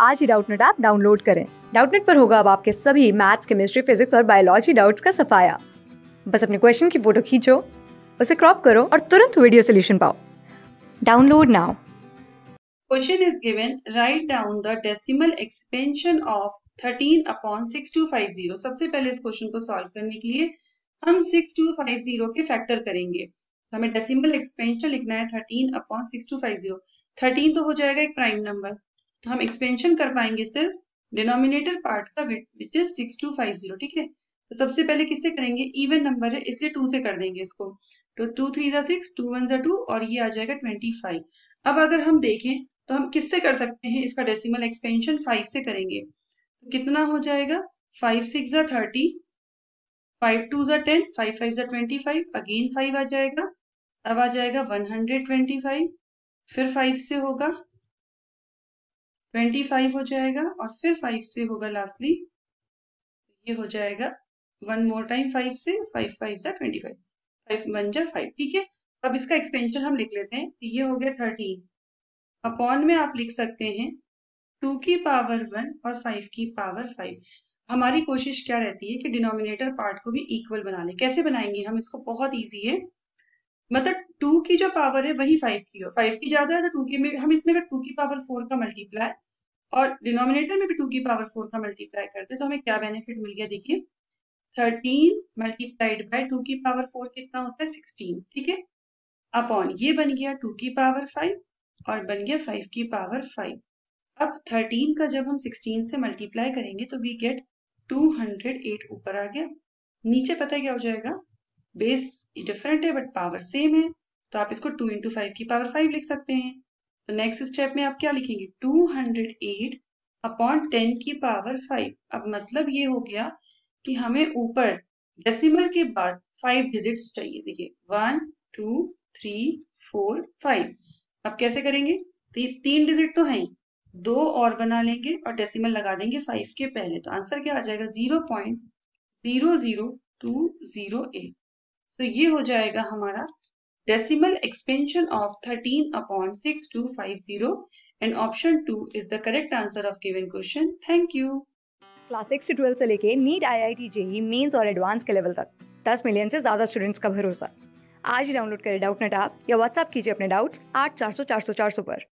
आज ही Doubtnut app download करें। डाउटनेट पर होगा अब आपके सभी मैथ्स, केमिस्ट्री, फिजिक्स और बायोलॉजी डाउट्स का सफाया। बस अपने क्वेश्चन की फोटो खींचो, उसे क्रॉप करो और तुरंत वीडियो सोल्यूशन पाओ। Download now. Question is given, write down the decimal expansion of 13/6250। सबसे पहले इस क्वेश्चन को सॉल्व करने के लिए हम 6250 के फैक्टर करेंगे। तो हमें डेसिमल एक्सपेंशन लिखना है 13/6250। 13 तो हो जाएगा एक प्राइम नंबर, तो हम एक्सपेंशन कर पाएंगे सिर्फ डिनोमिनेटर पार्ट का विच इज 6250। ठीक है, तो सबसे पहले किससे करेंगे, इवन नंबर है इसलिए 2 से कर देंगे इसको। तो 2 3 जा 6, 2 1 जा 2 और ये आ जाएगा 25। अब अगर हम देखें तो हम किससे कर सकते हैं, इसका डेसिमल एक्सपेंशन 5 से करेंगे। तो कितना हो जाएगा, 5 6 जा 30, 5 2 जा 10, 5 5 जा 25, अगेन 5 आ जाएगा। अब आ जाएगा 125, फिर 5 से होगा 25 हो जाएगा और फिर 5 से होगा लास्टली, ये हो जाएगा वन मोर टाइम 5 से, 5 5 जा 25, 5 1 जा 5। ठीक है, अब इसका एक्सपेंशन हम लिख लेते हैं। ये हो गया 13, अपॉन में आप लिख सकते हैं 2 की पावर 1 और 5 की पावर 5। हमारी कोशिश क्या रहती है कि डिनोमिनेटर पार्ट को भी इक्वल बना लें। कैसे बनाएंगे हम इसको, बहुत इजी है। मतलब 2 की जो पावर है वही 5 की हो, 5 की ज्यादा है तो 2 की में हम इसमें अगर 2 की पावर 4 का मल्टीप्लाई और डिनोमिनेटर में भी 2 की पावर 4 का मल्टीप्लाई करते तो हमें क्या बेनिफिट मिल गया, देखिए 13 मल्टीप्लाइड बाय 2 की पावर 4 कितना होता है 16। ठीक है, अपॉन ये बन गया 2 की पावर 5 और बन गया 5 की पावर 5। अब 13 का जब हम 16 से मल्टीप्लाई करेंगे तो वी गेट 208 ऊपर आ गया। नीचे पता है क्या हो जाएगा, बेस डिफरेंट है बट पावर सेम है, तो आप इसको 2 इंटू 5 की पावर 5 लिख सकते हैं। तो नेक्स्ट स्टेप में आप क्या लिखेंगे, 208 अपॉन 10 की पावर 5। अब मतलब ये हो गया कि हमें ऊपर डेसिमल के बाद 5 डिजिट्स चाहिए। देखिए 1 2 3 4 5। अब कैसे करेंगे, तीन डिजिट तो है ही, दो और बना लेंगे और डेसिमल लगा देंगे 5 के पहले, तो आंसर क्या आ जाएगा 0.00208। तो ये हो जाएगा हमारा decimal expansion of 13/6250 and option 2 is the correct answer of given question. Thank you. Class 6 से 12 से लेके नीट, IIT, JEE मेंस और एडवांस के लेवल तक 10 मिलियन से ज्यादा स्टूडेंट्स का भरोसा। आज ही डाउनलोड करें डाउटनेट ऐप या व्हाट्सएप कीजिए अपने डाउट्स 8400 400 400 पर।